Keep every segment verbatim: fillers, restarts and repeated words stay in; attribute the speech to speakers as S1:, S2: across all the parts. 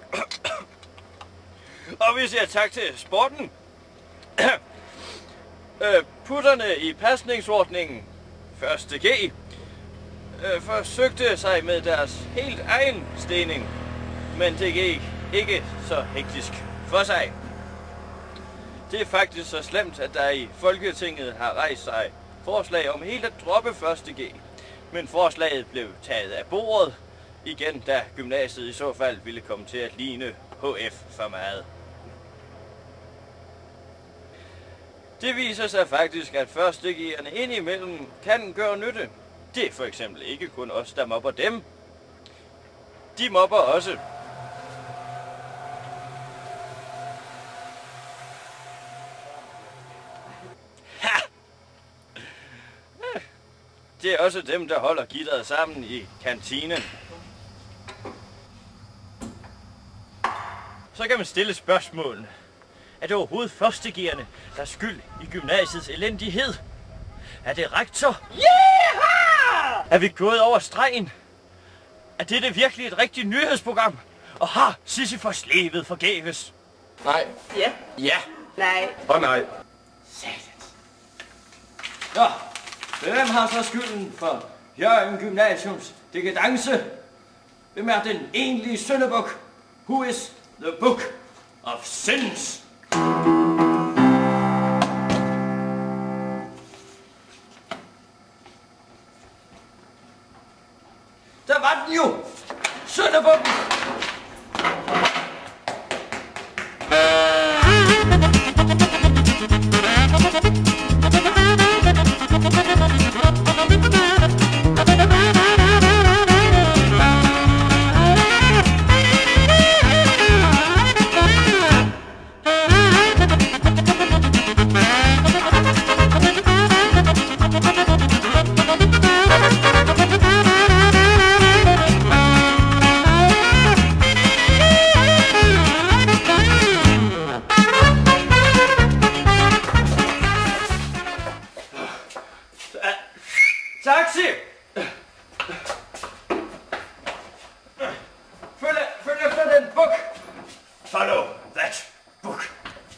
S1: Og vi siger tak til sporten. øh, putterne i pasningsordningen første G øh, forsøgte sig med deres helt egen stening, men det gik ikke så hektisk for sig. Det er faktisk så slemt, at der i Folketinget har rejst sig forslag om helt at droppe første G, men forslaget blev taget af bordet igen, da gymnasiet i så fald ville komme til at ligne H F for meget. Det viser sig faktisk, at første G'erne indimellem kan gøre nytte. Det er for eksempel ikke kun os, der mobber dem. De mobber også. Ha! Det er også dem, der holder gitteret sammen i kantinen. Så kan man stille spørgsmålene. Er det overhovedet førstegerne, der er skyld i gymnasiets elendighed? Er det rektor? Yeah! Er vi gået over stregen? Er dette virkelig et rigtigt nyhedsprogram? Og har Sisyfos levet forgæves?
S2: Nej.
S3: Ja.
S2: Ja.
S3: Nej.
S2: Og nej.
S1: Satans. Nå, hvem har så skylden for Hjørring Gymnasiums dekadence? Hvem er den egentlige syndebuk? Who is the book of sins? Der var den jo! Syndebukken! Taxi! Følg, følg efter den buk! Follow that book!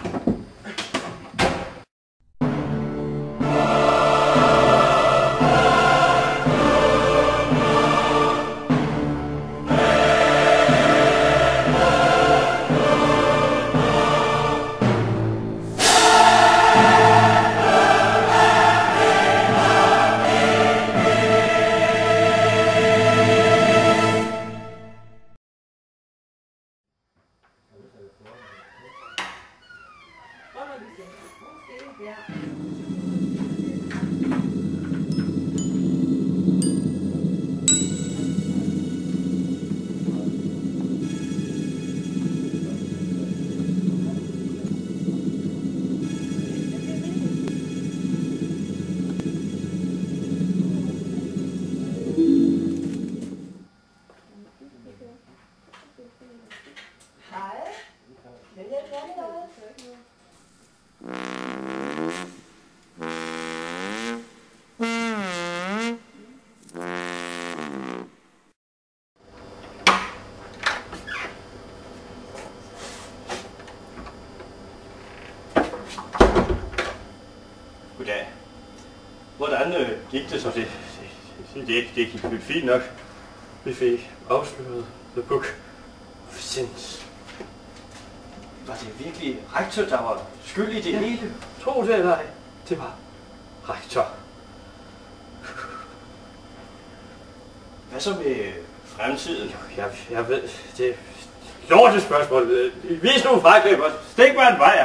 S1: Goddag. Hvordan øh, gik det så? Det, det, det, det gik fint nok. Vi fik afsløret The Book of Sins. Var det virkelig rektor, der var skyld i det ja. hele? Tro det eller ej, det var rektor. Hvad så med fremtiden? Jeg, jeg ved, det er lortet spørgsmål. Vis nu fræklæb og stik mig en bajer.